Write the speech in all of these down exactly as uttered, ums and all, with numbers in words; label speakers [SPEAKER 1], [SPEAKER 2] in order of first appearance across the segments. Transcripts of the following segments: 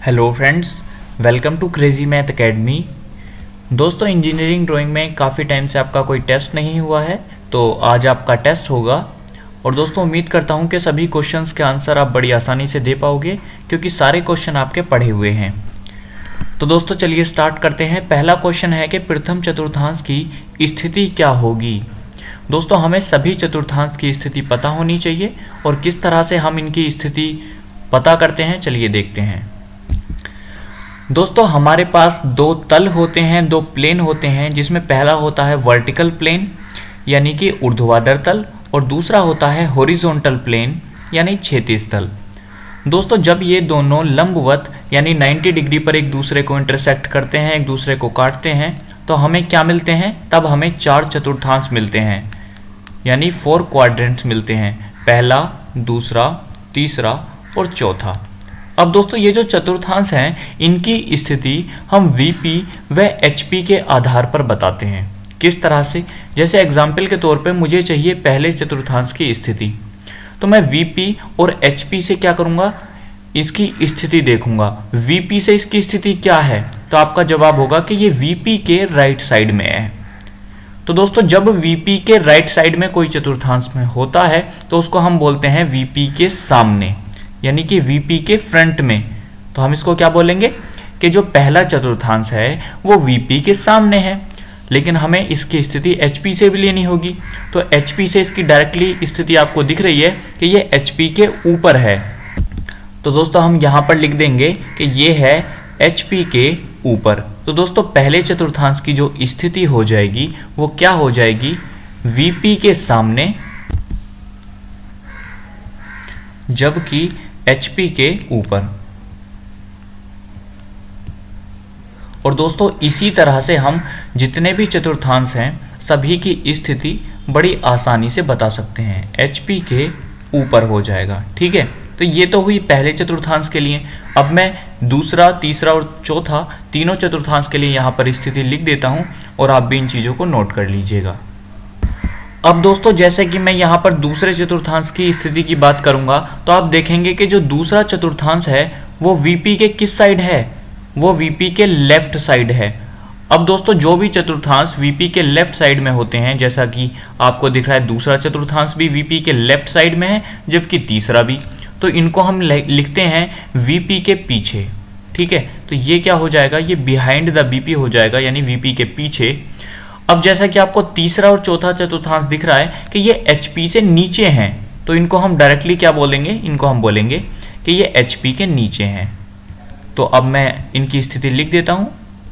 [SPEAKER 1] Hello friends, welcome to crazy math academy. दोस्तों, engineering drawing में काफ़ी टाइम से आपका कोई टेस्ट नहीं हुआ है, तो आज आपका टेस्ट होगा। और दोस्तों, उम्मीद करता हूं कि सभी क्वेश्चंस के आंसर आप बड़ी आसानी से दे पाओगे, क्योंकि सारे क्वेश्चन आपके पढ़े हुए हैं। तो दोस्तों, चलिए स्टार्ट करते हैं। पहला क्वेश्चन है कि प्रथम चतुर्थांश की स्थिति क्या होगी। दोस्तों, हमें सभी चतुर्थांश की स्थिति पता होनी चाहिए, और किस तरह से हम इनकी स्थिति पता करते हैं चलिए देखते हैं। दोस्तों, हमारे पास दो तल होते हैं, दो प्लेन होते हैं, जिसमें पहला होता है वर्टिकल प्लेन यानी कि ऊर्ध्वाधर तल, और दूसरा होता है हॉरिजॉन्टल प्लेन यानी क्षैतिज तल। दोस्तों, जब ये दोनों लंबवत यानी नब्बे डिग्री पर एक दूसरे को इंटरसेक्ट करते हैं, एक दूसरे को काटते हैं, तो हमें क्या मिलते हैं? तब हमें चार चतुर्थांश मिलते हैं, यानी फोर क्वाड्रेंट्स मिलते हैं। पहला, दूसरा, तीसरा और चौथा। अब दोस्तों, ये जो चतुर्थांश हैं, इनकी स्थिति हम वीपी व एचपी के आधार पर बताते हैं। किस तरह से? जैसे एग्जाम्पल के तौर पे मुझे चाहिए पहले चतुर्थांश की स्थिति, तो मैं वीपी और एचपी से क्या करूँगा? इसकी स्थिति देखूंगा। वीपी से इसकी स्थिति क्या है? तो आपका जवाब होगा कि ये वीपी के राइट साइड में है। तो दोस्तों, जब वीपी के राइट साइड में कोई चतुर्थांश में होता है, तो उसको हम बोलते हैं वीपी के सामने, यानी कि वीपी के फ्रंट में। तो हम इसको क्या बोलेंगे कि जो पहला चतुर्थांश है वो वीपी के सामने है। लेकिन हमें इसकी स्थिति एचपी से भी लेनी होगी, तो एचपी से इसकी डायरेक्टली स्थिति आपको दिख रही है कि ये एचपी के ऊपर है। तो दोस्तों, हम यहाँ पर लिख देंगे कि ये है एचपी के ऊपर। तो दोस्तों, पहले चतुर्थांश की जो स्थिति हो जाएगी वो क्या हो जाएगी? वीपी के सामने, जबकि एचपी के ऊपर। और दोस्तों, इसी तरह से हम जितने भी चतुर्थांश हैं सभी की स्थिति बड़ी आसानी से बता सकते हैं। एचपी के ऊपर हो जाएगा, ठीक है। तो ये तो हुई पहले चतुर्थांश के लिए। अब मैं दूसरा, तीसरा और चौथा तीनों चतुर्थांश के लिए यहाँ पर स्थिति लिख देता हूँ, और आप भी इन चीज़ों को नोट कर लीजिएगा। अब दोस्तों, जैसे कि मैं यहाँ पर दूसरे चतुर्थांश की स्थिति की बात करूँगा, तो आप देखेंगे कि जो दूसरा चतुर्थांश है वो वीपी के किस साइड है? वो वीपी के लेफ्ट साइड है। अब दोस्तों, जो भी चतुर्थांश वीपी के लेफ्ट साइड में होते हैं, जैसा कि आपको दिख रहा है दूसरा चतुर्थांश भी वीपी के लेफ्ट साइड में है, जबकि तीसरा भी, तो इनको हम लिखते हैं वीपी के पीछे, ठीक है। तो ये क्या हो जाएगा? ये बिहाइंड द वीपी हो जाएगा, यानी वीपी के पीछे। अब जैसा कि आपको तीसरा और चौथा चतुर्थांश दिख रहा है कि ये एचपी से नीचे हैं, तो इनको हम डायरेक्टली क्या बोलेंगे? इनको हम बोलेंगे कि ये एचपी के नीचे हैं। तो अब मैं इनकी स्थिति लिख देता हूं।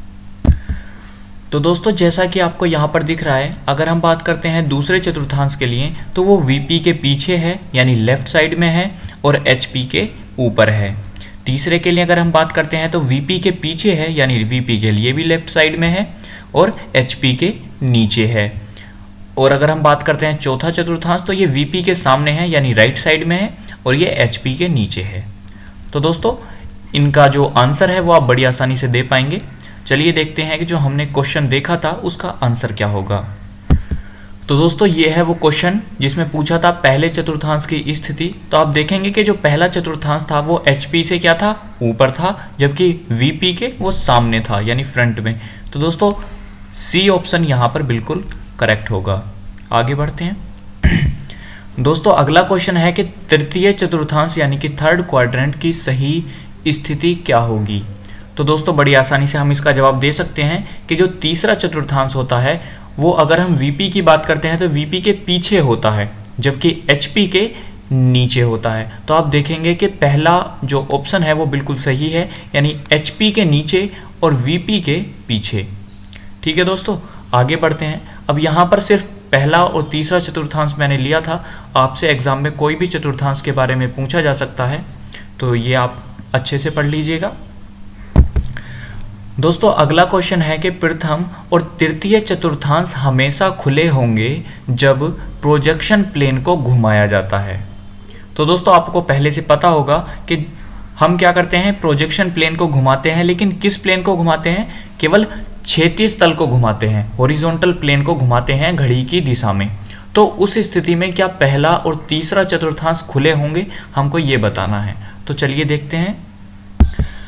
[SPEAKER 1] तो दोस्तों, जैसा कि आपको यहाँ पर दिख रहा है, अगर हम बात करते हैं दूसरे चतुर्थांश के लिए, तो वो वीपी के पीछे है, यानी लेफ्ट साइड में है, और एचपी के ऊपर है। तीसरे के लिए अगर हम बात करते हैं तो वीपी के पीछे है, यानी वीपी के लिए भी लेफ्ट साइड में है, और एचपी के नीचे है। और अगर हम बात करते हैं चौथा चतुर्थांश, तो ये वीपी के सामने है, यानी राइट साइड में है, और ये एचपी के नीचे है। तो दोस्तों, इनका जो आंसर है वो आप बड़ी आसानी से दे पाएंगे। चलिए देखते हैं कि जो हमने क्वेश्चन देखा था उसका आंसर क्या होगा। तो दोस्तों, ये है वो क्वेश्चन जिसमें पूछा था पहले चतुर्थांश की स्थिति। तो आप देखेंगे कि जो पहला चतुर्थांश था वो एचपी से क्या था? ऊपर था, जबकि वीपी के वो सामने था, यानी फ्रंट में। तो दोस्तों, सी ऑप्शन यहाँ पर बिल्कुल करेक्ट होगा। आगे बढ़ते हैं। दोस्तों, अगला क्वेश्चन है कि तृतीय चतुर्थांश यानी कि थर्ड क्वाड्रेंट की सही स्थिति क्या होगी। तो दोस्तों, बड़ी आसानी से हम इसका जवाब दे सकते हैं कि जो तीसरा चतुर्थांश होता है वो, अगर हम वीपी की बात करते हैं तो वीपी के पीछे होता है, जबकि एचपी के नीचे होता है। तो आप देखेंगे कि पहला जो ऑप्शन है वो बिल्कुल सही है, यानी एचपी के नीचे और वीपी के पीछे। ठीक है दोस्तों, आगे बढ़ते हैं। अब यहाँ पर सिर्फ पहला और तीसरा चतुर्थांश मैंने लिया था। आपसे एग्जाम में कोई भी चतुर्थांश के बारे में पूछा जा सकता है, तो ये आप अच्छे से पढ़ लीजिएगा। दोस्तों, अगला क्वेश्चन है कि प्रथम और तृतीय चतुर्थांश हमेशा खुले होंगे जब प्रोजेक्शन प्लेन को घुमाया जाता है। तो दोस्तों, आपको पहले से पता होगा कि हम क्या करते हैं? प्रोजेक्शन प्लेन को घुमाते हैं, लेकिन किस प्लेन को घुमाते हैं? केवल क्षैतिज तल को घुमाते हैं, हॉरिजॉन्टल प्लेन को घुमाते हैं घड़ी की दिशा में। तो उस स्थिति में क्या पहला और तीसरा चतुर्थांश खुले होंगे? हमको ये बताना है। तो चलिए देखते हैं।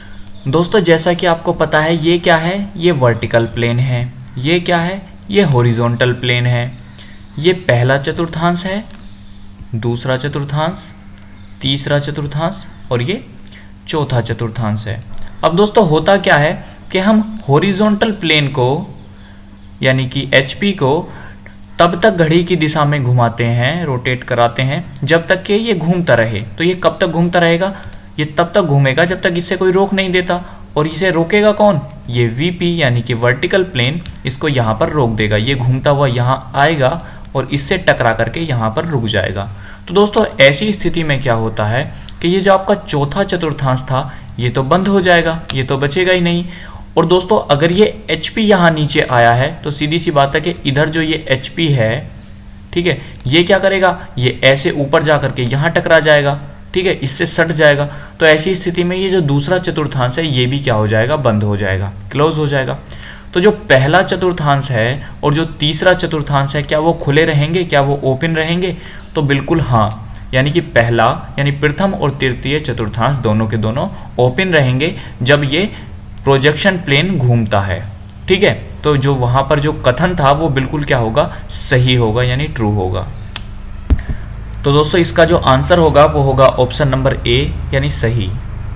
[SPEAKER 1] दोस्तों जैसा कि आपको पता है ये क्या है, ये वर्टिकल प्लेन है, ये क्या है, ये हॉरिजॉन्टल प्लेन है। ये पहला चतुर्थांश है, दूसरा चतुर्थांश, तीसरा चतुर्थांश और ये चौथा चतुर्थांश है। अब दोस्तों होता क्या है कि हम हॉरिजॉन्टल प्लेन को यानी कि एचपी को तब तक घड़ी की दिशा में घुमाते हैं, रोटेट कराते हैं जब तक कि ये घूमता रहे। तो ये कब तक घूमता रहेगा, ये तब तक घूमेगा जब तक इससे कोई रोक नहीं देता। और इसे रोकेगा कौन, ये वीपी यानी कि वर्टिकल प्लेन इसको यहाँ पर रोक देगा। ये घूमता हुआ यहाँ आएगा और इससे टकरा करके यहाँ पर रुक जाएगा। तो दोस्तों ऐसी स्थिति में क्या होता है कि ये जो आपका चौथा चतुर्थांश था ये तो बंद हो जाएगा, ये तो बचेगा ही नहीं। और दोस्तों अगर ये एच पी यहाँ नीचे आया है तो सीधी सी बात है कि इधर जो ये एच पी है, ठीक है, ये क्या करेगा, ये ऐसे ऊपर जा करके यहाँ टकरा जाएगा, ठीक है, इससे सट जाएगा। तो ऐसी स्थिति में ये जो दूसरा चतुर्थांश है ये भी क्या हो जाएगा, बंद हो जाएगा, क्लोज हो जाएगा। तो जो पहला चतुर्थांश है और जो तीसरा चतुर्थांश है क्या वो खुले रहेंगे, क्या वो ओपन रहेंगे? तो बिल्कुल हाँ, यानी कि पहला यानी प्रथम और तृतीय चतुर्थांश दोनों के दोनों ओपन रहेंगे जब ये प्रोजेक्शन प्लेन घूमता है, ठीक है। तो जो वहाँ पर जो कथन था वो बिल्कुल क्या होगा, सही होगा यानी ट्रू होगा। तो दोस्तों इसका जो आंसर होगा वो होगा ऑप्शन नंबर ए यानी सही।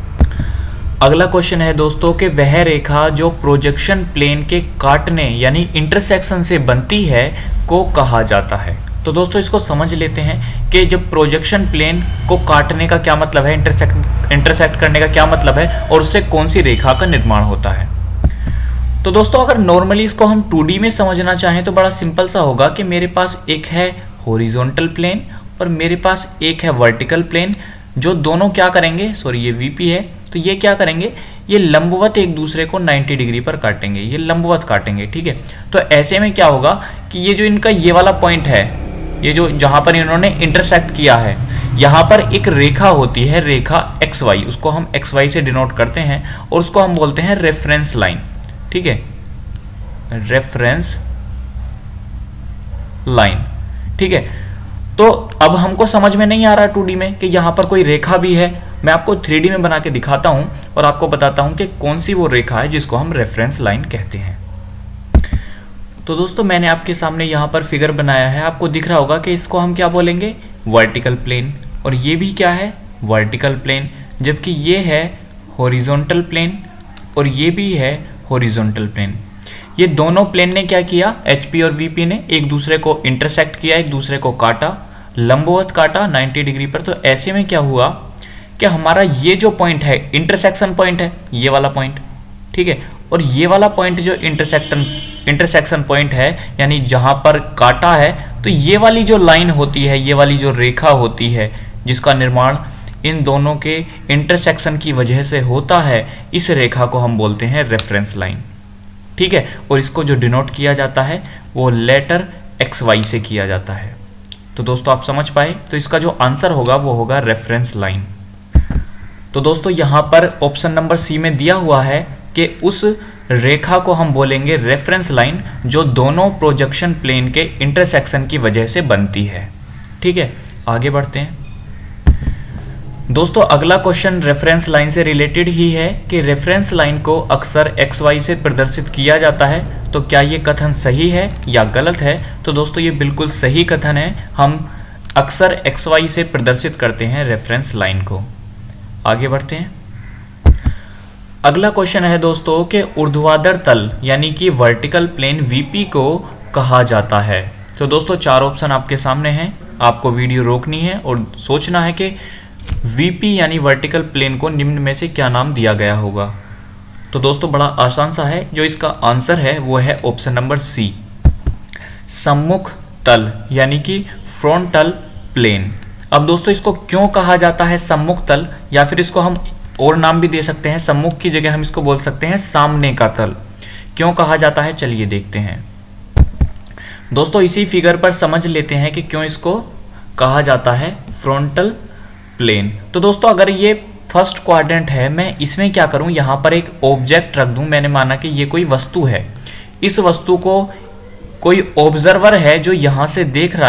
[SPEAKER 1] अगला क्वेश्चन है दोस्तों कि वह रेखा जो प्रोजेक्शन प्लेन के काटने यानी इंटरसेक्शन से बनती है को कहा जाता है। तो दोस्तों इसको समझ लेते हैं कि जब प्रोजेक्शन प्लेन को काटने का क्या मतलब है, इंटरसेक्ट इंटरसेक्ट करने का क्या मतलब है और उससे कौन सी रेखा का निर्माण होता है। तो दोस्तों अगर नॉर्मली इसको हम टू डी में समझना चाहें तो बड़ा सिंपल सा होगा कि मेरे पास एक है हॉरिजॉन्टल प्लेन और मेरे पास एक है वर्टिकल प्लेन, जो दोनों क्या करेंगे, सॉरी ये वीपी है, तो ये क्या करेंगे, ये लंबवत एक दूसरे को नब्बे डिग्री पर काटेंगे, ये लंबवत काटेंगे, ठीक है। तो ऐसे में क्या होगा कि ये जो इनका ये वाला पॉइंट है, ये जो जहां पर इन्होंने इंटरसेक्ट किया है, यहाँ पर एक रेखा होती है, रेखा एक्स वाई, उसको हम एक्स वाई से डिनोट करते हैं और उसको हम बोलते हैं रेफरेंस लाइन, ठीक है, रेफरेंस लाइन, ठीक है। तो अब हमको समझ में नहीं आ रहा टू डी में कि यहाँ पर कोई रेखा भी है, मैं आपको थ्री डी में बना के दिखाता हूँ और आपको बताता हूँ कि कौन सी वो रेखा है जिसको हम रेफरेंस लाइन कहते हैं। तो दोस्तों मैंने आपके सामने यहाँ पर फिगर बनाया है, आपको दिख रहा होगा कि इसको हम क्या बोलेंगे, वर्टिकल प्लेन, और ये भी क्या है, वर्टिकल प्लेन, जबकि ये है हॉरिजॉन्टल प्लेन और ये भी है हॉरिजॉन्टल प्लेन। ये दोनों प्लेन ने क्या किया, एचपी और वीपी ने एक दूसरे को इंटरसेक्ट किया, एक दूसरे को काटा, लंबवत काटा नब्बे डिग्री पर। तो ऐसे में क्या हुआ कि हमारा ये जो पॉइंट है इंटरसेक्शन पॉइंट है, ये वाला पॉइंट, ठीक है, और ये वाला पॉइंट जो इंटरसेक्शन इंटरसेक्शन पॉइंट है यानी जहां पर काटा है, तो ये वाली जो लाइन होती है, ये वाली जो रेखा होती है जिसका निर्माण इन दोनों के इंटरसेक्शन की वजह से होता है, इस रेखा को हम बोलते हैं रेफरेंस लाइन, ठीक है। और इसको जो डिनोट किया जाता है वो लेटर एक्स वाई से किया जाता है। तो दोस्तों आप समझ पाए, तो इसका जो आंसर होगा वो होगा रेफरेंस लाइन। तो दोस्तों यहाँ पर ऑप्शन नंबर सी में दिया हुआ है कि उस रेखा को हम बोलेंगे रेफरेंस लाइन जो दोनों प्रोजेक्शन प्लेन के इंटरसेक्शन की वजह से बनती है, ठीक है। आगे बढ़ते हैं दोस्तों, अगला क्वेश्चन रेफरेंस लाइन से रिलेटेड ही है कि रेफरेंस लाइन को अक्सर एक्स वाई से प्रदर्शित किया जाता है, तो क्या ये कथन सही है या गलत है? तो दोस्तों ये बिल्कुल सही कथन है, हम अक्सर एक्स वाई से प्रदर्शित करते हैं रेफरेंस लाइन को। आगे बढ़ते हैं, अगला क्वेश्चन है दोस्तों कि ऊर्ध्वाधर तल यानी कि वर्टिकल प्लेन वीपी को कहा जाता है। तो दोस्तों चार ऑप्शन आपके सामने हैं, आपको वीडियो रोकनी है और सोचना है कि वीपी यानी वर्टिकल प्लेन को निम्न में से क्या नाम दिया गया होगा। तो दोस्तों बड़ा आसान सा है, जो इसका आंसर है वो है ऑप्शन नंबर सी, सम्मुख तल यानी कि फ्रंटल प्लेन। अब दोस्तों इसको क्यों कहा जाता है सम्मुख तल, या फिर इसको हम और नाम भी दे सकते हैं, सम्मुख की जगह हम इसको बोल सकते हैं सामने का तल। क्यों कहा जाता है, चलिए देखते हैं दोस्तों। इसी फिगर पर समझ लेते हैं कि क्यों इसको कहा जाता है फ्रंटल प्लेन। तो दोस्तों अगर ये फर्स्ट क्वाड्रेंट है, मैं इसमें क्या करूं, यहां पर एक ऑब्जेक्ट रख दूं। मैंने माना कि ये कोई वस्तु है, इस वस्तु को कोई ऑब्जर्वर है जो यहां से देख रहा है, तो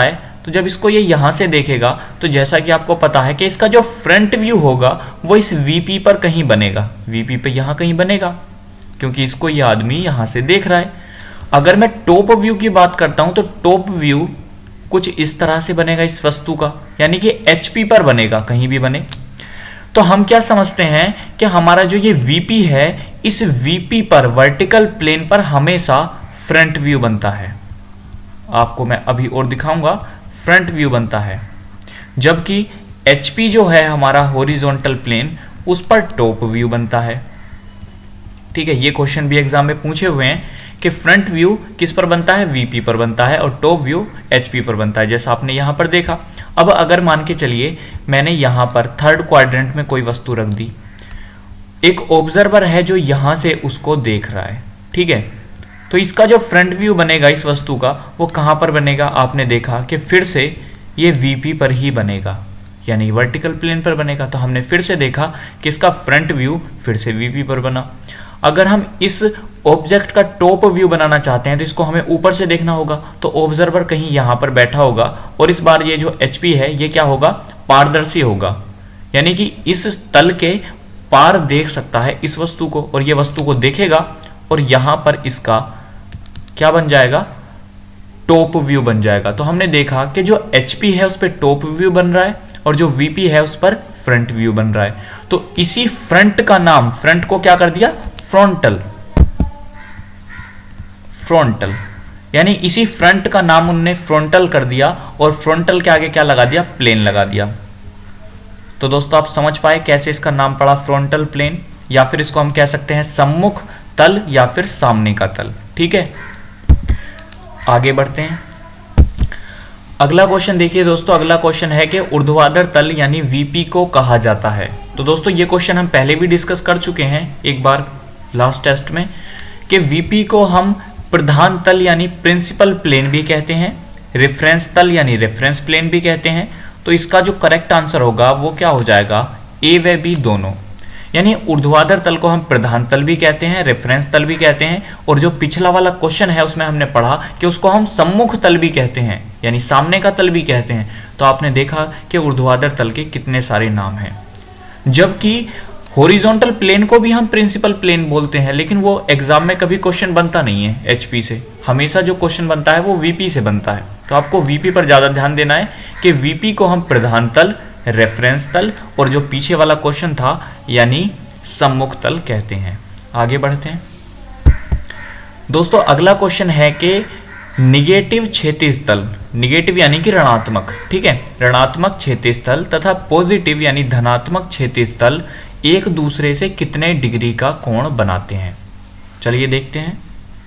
[SPEAKER 1] तो जब इसको ये यहाँ से देखेगा तो जैसा कि आपको पता है कि इसका जो फ्रंट व्यू होगा वो इस वीपी पर कहीं बनेगा, वीपी पे यहाँ कहीं बनेगा, क्योंकि इसको ये आदमी यहाँ से देख रहा है। अगर मैं टॉप व्यू की बात करता हूँ तो टॉप व्यू कुछ इस तरह से बनेगा इस वस्तु का, यानी कि एचपी पर बनेगा, कहीं भी बने। तो हम क्या समझते हैं कि हमारा जो ये वीपी है, इस वीपी पर वर्टिकल प्लेन पर हमेशा फ्रंट व्यू बनता है। आपको मैं अभी और दिखाऊंगा, फ्रंट व्यू बनता है, जबकि एचपी जो है हमारा हॉरिजॉन्टल प्लेन, उस पर टॉप व्यू बनता है। ठीक है, ये क्वेश्चन भी एग्जाम में पूछे हुए हैं कि फ्रंट व्यू किस पर बनता है, वीपी पर बनता है, और टॉप व्यू एचपी पर बनता है, जैसा आपने यहां पर देखा। अब अगर मान के चलिए मैंने यहां पर थर्ड क्वाड्रेंट में कोई वस्तु रख दी, एक ऑब्जर्वर है जो यहां से उसको देख रहा है, ठीक है, तो इसका जो फ्रंट व्यू बनेगा इस वस्तु का, वो कहां पर बनेगा, आपने देखा कि फिर से ये वीपी पर ही बनेगा, यानी वर्टिकल प्लेन पर बनेगा। तो हमने फिर से देखा कि इसका फ्रंट व्यू फिर से वीपी पर बना। अगर हम इस ऑब्जेक्ट का टॉप व्यू बनाना चाहते हैं तो इसको हमें ऊपर से देखना होगा, तो ऑब्जर्वर कहीं यहाँ पर बैठा होगा, और इस बार ये जो एचपी है ये क्या होगा, पारदर्शी होगा, यानी कि इस तल के पार देख सकता है इस वस्तु को, और ये वस्तु को देखेगा, और यहाँ पर इसका क्या बन जाएगा, टॉप व्यू बन जाएगा। तो हमने देखा कि जो एचपी है उस पर टॉप व्यू बन रहा है, और जो वीपी है उस पर फ्रंट व्यू बन रहा है। तो इसी फ्रंट का नाम, फ्रंट को क्या कर दिया, फ्रंटल, फ्रंटल, यानी इसी फ्रंट का नाम उन्होंने फ्रंटल कर दिया, और फ्रंटल के आगे क्या लगा दिया, प्लेन लगा दिया। तो दोस्तों आप समझ पाए कैसे इसका नाम पड़ा फ्रंटल प्लेन, या फिर इसको हम कह सकते हैं सम्मुख तल या फिर सामने का तल। ठीक है, आगे बढ़ते हैं। अगला क्वेश्चन देखिए दोस्तों, अगला क्वेश्चन है कि ऊर्ध्वाधर तल यानी वीपी को कहा जाता है। तो दोस्तों ये क्वेश्चन हम पहले भी डिस्कस कर चुके हैं एक बार लास्ट टेस्ट में, कि वीपी को हम प्रधान तल यानी प्रिंसिपल प्लेन भी कहते हैं, रेफरेंस तल यानी रेफरेंस प्लेन भी कहते हैं। तो इसका जो करेक्ट आंसर होगा वो क्या हो जाएगा, ए व बी दोनों, यानी ऊर्ध्वाधर तल को हम प्रधान तल भी कहते हैं, रेफरेंस तल भी कहते हैं, और जो पिछला वाला क्वेश्चन है उसमें हमने पढ़ा कि उसको हम सम्मुख तल भी कहते हैं, यानी सामने का तल भी कहते हैं। तो आपने देखा कि ऊर्ध्वाधर तल के कितने सारे नाम हैं, जबकि हॉरिजॉन्टल प्लेन को भी हम प्रिंसिपल प्लेन बोलते हैं, लेकिन वो एग्जाम में कभी क्वेश्चन बनता नहीं है एचपी से, हमेशा जो क्वेश्चन बनता है वो वीपी से बनता है। तो आपको वीपी पर ज़्यादा ध्यान देना है कि वीपी को हम प्रधान तल, रेफरेंस तल, और जो पीछे वाला क्वेश्चन था यानी सम्मुख तल कहते हैं। आगे बढ़ते हैं दोस्तों, अगला क्वेश्चन है कि निगेटिव क्षैतिज तल, निगेटिव यानी कि ऋणात्मक, ठीक है, ऋणात्मक क्षैतिज तल तथा पॉजिटिव यानी धनात्मक क्षैतिज तल एक दूसरे से कितने डिग्री का कोण बनाते हैं। चलिए देखते हैं।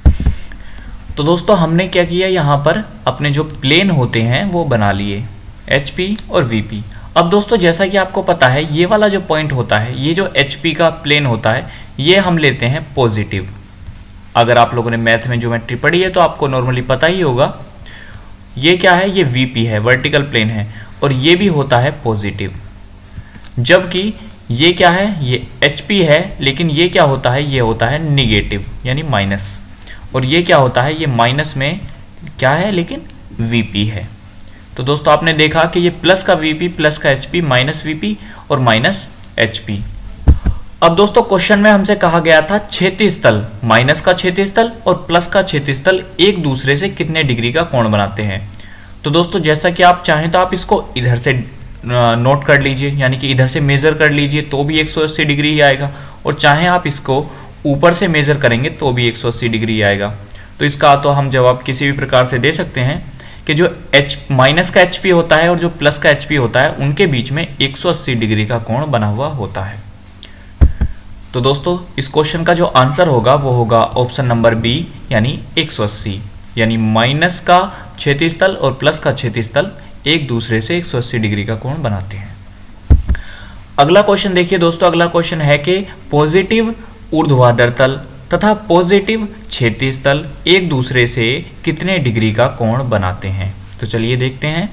[SPEAKER 1] तो दोस्तों हमने क्या किया, यहाँ पर अपने जो प्लेन होते हैं वो बना लिए, एचपी और वीपी। अब दोस्तों जैसा कि आपको पता है ये वाला जो पॉइंट होता है, ये जो एचपी का प्लेन होता है, ये हम लेते हैं पॉजिटिव। अगर आप लोगों ने मैथ में ज्योमेट्री पढ़ी है तो आपको नॉर्मली पता ही होगा, ये क्या है, ये वीपी है, वर्टिकल प्लेन है, और ये भी होता है पॉजिटिव। जबकि ये क्या है, ये एचपी है, लेकिन ये क्या होता है, ये होता है निगेटिव यानी माइनस, और ये क्या होता है, ये माइनस में क्या है लेकिन वीपी है। तो दोस्तों आपने देखा कि ये प्लस का वीपी, प्लस का एचपी, माइनस वीपी और माइनस एचपी। अब दोस्तों क्वेश्चन में हमसे कहा गया था क्षैतिज तल, माइनस का क्षैतिज तल और प्लस का क्षैतिज तल एक दूसरे से कितने डिग्री का कोण बनाते हैं। तो दोस्तों जैसा कि आप चाहें तो आप इसको इधर से नोट कर लीजिए, यानी कि इधर से मेजर कर लीजिए तो भी एक सौ अस्सी डिग्री ही आएगा, और चाहें आप इसको ऊपर से मेजर करेंगे तो भी एक सौ अस्सी डिग्री आएगा। तो इसका तो हम जवाब किसी भी प्रकार से दे सकते हैं कि जो एच माइनस का एचपी होता है और जो प्लस का एचपी होता है उनके बीच में एक सौ अस्सी डिग्री का कोण बना हुआ होता है। तो दोस्तों इस क्वेश्चन का जो आंसर होगा वो होगा ऑप्शन नंबर बी, यानी एक सौ अस्सी, यानी माइनस का क्षैतिज तल और प्लस का क्षैतिज तल एक दूसरे से एक सौ अस्सी डिग्री का कोण बनाते हैं। अगला क्वेश्चन देखिए दोस्तों, अगला क्वेश्चन है कि पॉजिटिव ऊर्ध्वाधर तल तथा पॉजिटिव क्षैतिज तल एक दूसरे से कितने डिग्री का कोण बनाते हैं। तो चलिए देखते हैं।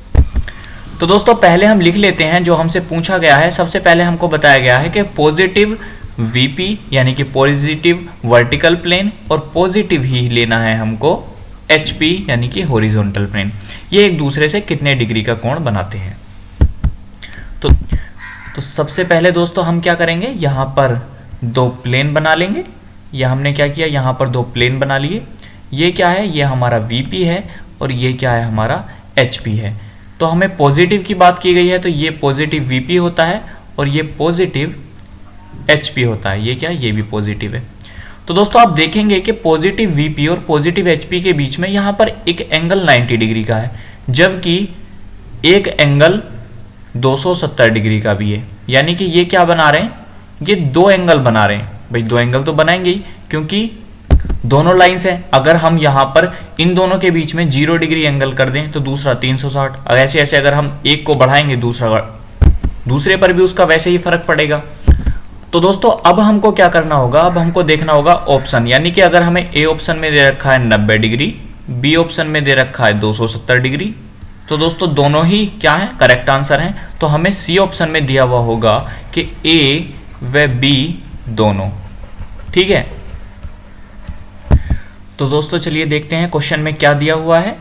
[SPEAKER 1] तो दोस्तों पहले हम लिख लेते हैं जो हमसे पूछा गया है। सबसे पहले हमको बताया गया है कि पॉजिटिव वीपी यानी कि पॉजिटिव वर्टिकल प्लेन, और पॉजिटिव ही लेना है हमको एच पी यानी कि हॉरिजॉन्टल प्लेन, ये एक दूसरे से कितने डिग्री का कोण बनाते हैं। तो तो सबसे पहले दोस्तों हम क्या करेंगे, यहाँ पर दो प्लेन बना लेंगे। यह हमने क्या किया, यहाँ पर दो प्लेन बना लिए। ये क्या है, ये हमारा वी पी है और ये क्या है, हमारा एच पी है। तो हमें पॉजिटिव की बात की गई है, तो ये पॉजिटिव वी पी होता है और ये पॉजिटिव एच पी होता है। ये क्या, ये भी पॉजिटिव है। तो दोस्तों आप देखेंगे कि पॉजिटिव वी पी और पॉजिटिव एच पी के बीच में यहाँ पर एक एंगल नब्बे डिग्री का है, जबकि एक एंगल दो सौ सत्तर डिग्री का भी है। यानी कि ये क्या बना रहे हैं, ये दो एंगल बना रहे हैं। भाई दो एंगल तो बनाएंगे ही, क्योंकि दोनों लाइंस हैं। अगर हम यहाँ पर इन दोनों के बीच में जीरो डिग्री एंगल कर दें तो दूसरा तीन सौ साठ, ऐसे ऐसे अगर हम एक को बढ़ाएंगे दूसरा दूसरे पर भी उसका वैसे ही फर्क पड़ेगा। तो दोस्तों अब हमको क्या करना होगा, अब हमको देखना होगा ऑप्शन, यानी कि अगर हमें ए ऑप्शन में दे रखा है नब्बे डिग्री, बी ऑप्शन में दे रखा है दो सौ सत्तर डिग्री, तो दोस्तों दोनों ही क्या है, करेक्ट आंसर हैं। तो हमें सी ऑप्शन में दिया हुआ होगा कि ए व बी दोनों, ठीक है। तो दोस्तों चलिए देखते हैं क्वेश्चन में क्या दिया हुआ है।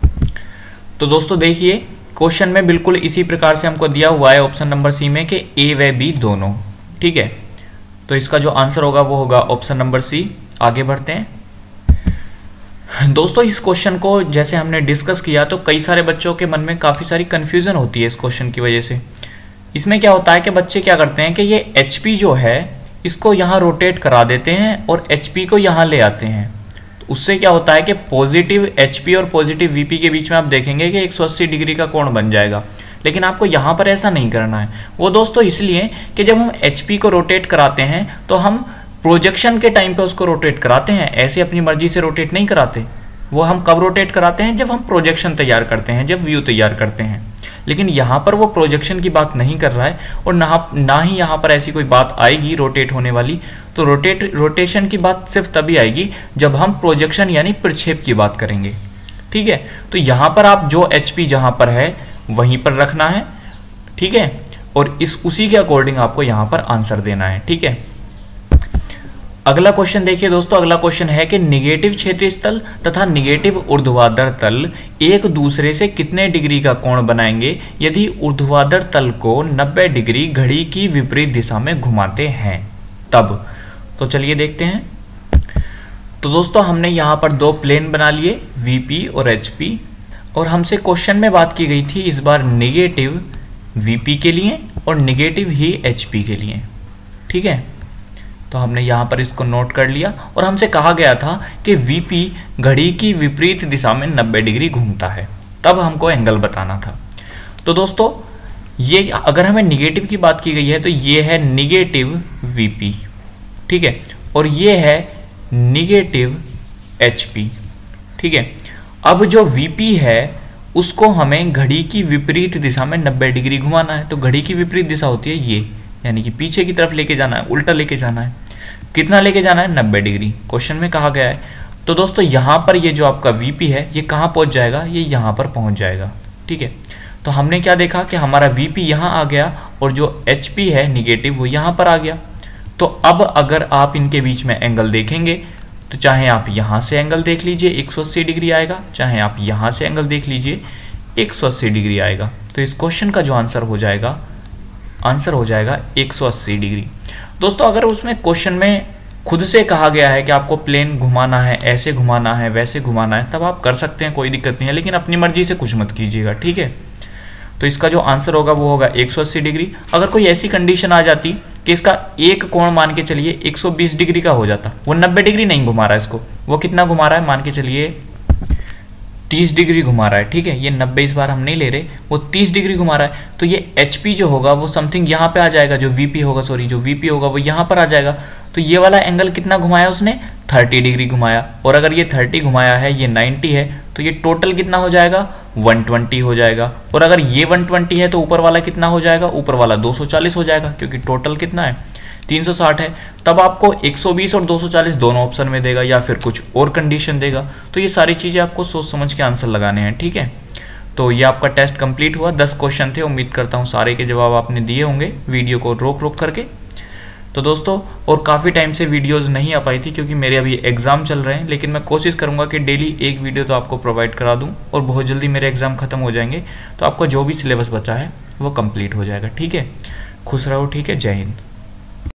[SPEAKER 1] तो दोस्तों देखिए क्वेश्चन में बिल्कुल इसी प्रकार से हमको दिया हुआ है ऑप्शन नंबर सी में कि ए व बी दोनों, ठीक है। तो इसका जो आंसर होगा वो होगा ऑप्शन नंबर सी। आगे बढ़ते हैं दोस्तों। इस क्वेश्चन को जैसे हमने डिस्कस किया तो कई सारे बच्चों के मन में काफ़ी सारी कन्फ्यूज़न होती है इस क्वेश्चन की वजह से। इसमें क्या होता है कि बच्चे क्या करते हैं कि ये एच पी जो है इसको यहाँ रोटेट करा देते हैं और एच पी को यहाँ ले आते हैं। तो उससे क्या होता है कि पॉजिटिव एच पी और पॉजिटिव वी पी के बीच में आप देखेंगे कि एक सौ अस्सी डिग्री का कोण बन जाएगा। लेकिन आपको यहाँ पर ऐसा नहीं करना है। वो दोस्तों इसलिए कि जब हम एच पी को रोटेट कराते हैं तो हम प्रोजेक्शन के टाइम पे उसको रोटेट कराते हैं, ऐसे अपनी मर्जी से रोटेट नहीं कराते। वो हम कब रोटेट कराते हैं, जब हम प्रोजेक्शन तैयार करते हैं, जब व्यू तैयार करते हैं। लेकिन यहाँ पर वो प्रोजेक्शन की बात नहीं कर रहा है और ना ना ही यहाँ पर ऐसी कोई बात आएगी रोटेट होने वाली। तो रोटेट रोटेशन की बात सिर्फ तभी आएगी जब हम प्रोजेक्शन यानी प्रक्षेप की बात करेंगे, ठीक है। तो यहाँ पर आप जो एच पी जहाँ पर है वहीं पर रखना है, ठीक है, और इस उसी के अकॉर्डिंग आपको यहाँ पर आंसर देना है, ठीक है। अगला क्वेश्चन देखिए दोस्तों। अगला क्वेश्चन है कि निगेटिव क्षैतिज तल तथा निगेटिव ऊर्ध्वाधर तल एक दूसरे से कितने डिग्री का कोण बनाएंगे यदि ऊर्ध्वाधर तल को नब्बे डिग्री घड़ी की विपरीत दिशा में घुमाते हैं तब। तो चलिए देखते हैं। तो दोस्तों हमने यहाँ पर दो प्लेन बना लिए, वी पी और एच पी, और हमसे क्वेश्चन में बात की गई थी इस बार निगेटिव वी पी के लिए और निगेटिव ही एच पी के लिए, ठीक है। तो हमने यहाँ पर इसको नोट कर लिया और हमसे कहा गया था कि वी पी घड़ी की विपरीत दिशा में नब्बे डिग्री घूमता है, तब हमको एंगल बताना था। तो दोस्तों ये अगर हमें निगेटिव की बात की गई है तो ये है निगेटिव वी पी, ठीक है, और ये है निगेटिव एच पी, ठीक है। अब जो वी पी है उसको हमें घड़ी की विपरीत दिशा में नब्बे डिग्री घुमाना है। तो घड़ी की विपरीत दिशा होती है ये, यानी कि पीछे की तरफ लेके जाना है, उल्टा लेके जाना है। कितना लेके जाना है, नब्बे डिग्री क्वेश्चन में कहा गया है। तो दोस्तों यहाँ पर ये जो आपका वी पी है ये कहाँ पहुँच जाएगा, ये यहाँ पर पहुँच जाएगा, ठीक है। तो हमने क्या देखा कि हमारा वी पी यहाँ आ गया और जो एच पी है निगेटिव वो यहाँ पर आ गया। तो अब अगर आप इनके बीच में एंगल देखेंगे तो चाहे आप यहाँ से एंगल देख लीजिए एक सौ अस्सी डिग्री आएगा, चाहे आप यहाँ से एंगल देख लीजिए एक सौ अस्सी डिग्री आएगा। तो इस क्वेश्चन का जो आंसर हो जाएगा, आंसर हो जाएगा एक सौ अस्सी डिग्री। दोस्तों अगर उसमें क्वेश्चन में खुद से कहा गया है कि आपको प्लेन घुमाना है, ऐसे घुमाना है, वैसे घुमाना है, तब आप कर सकते हैं, कोई दिक्कत नहीं है, लेकिन अपनी मर्जी से कुछ मत कीजिएगा, ठीक है। तो इसका जो आंसर होगा वो होगा एक सौ अस्सी डिग्री। अगर कोई ऐसी कंडीशन आ जाती कि इसका एक कोण मान के चलिए एक सौ बीस डिग्री का हो जाता, वो नब्बे डिग्री नहीं घुमा रहा है इसको, वो कितना घुमा रहा है, मान के चलिए तीस डिग्री घुमा रहा है, ठीक है। ये नब्बे इस बार हम नहीं ले रहे, वो तीस डिग्री घुमा रहा है। तो ये एच पी जो होगा वो समथिंग यहाँ पे आ जाएगा, जो वी पी होगा, सॉरी जो वी पी होगा वो यहाँ पर आ जाएगा। तो ये वाला एंगल कितना घुमाया उसने, तीस डिग्री घुमाया। और अगर ये तीस घुमाया है, ये नब्बे है, तो ये टोटल कितना हो जाएगा, एक सौ बीस हो जाएगा। और अगर ये एक सौ बीस है तो ऊपर वाला कितना हो जाएगा, ऊपर वाला दो सौ चालीस हो जाएगा, क्योंकि टोटल कितना है तीन सौ साठ है। तब आपको एक सौ बीस और दो सौ चालीस दोनों ऑप्शन में देगा या फिर कुछ और कंडीशन देगा। तो ये सारी चीज़ें आपको सोच समझ के आंसर लगाने हैं, ठीक है। तो ये आपका टेस्ट कंप्लीट हुआ, दस क्वेश्चन थे, उम्मीद करता हूँ सारे के जवाब आपने दिए होंगे वीडियो को रोक रोक करके। तो दोस्तों और काफ़ी टाइम से वीडियोस नहीं आ पाई थी क्योंकि मेरे अभी एग्ज़ाम चल रहे हैं, लेकिन मैं कोशिश करूंगा कि डेली एक वीडियो तो आपको प्रोवाइड करा दूं और बहुत जल्दी मेरे एग्ज़ाम ख़त्म हो जाएंगे तो आपका जो भी सिलेबस बचा है वो कंप्लीट हो जाएगा। ठीक है, खुश रहो। ठीक है, जय हिंद।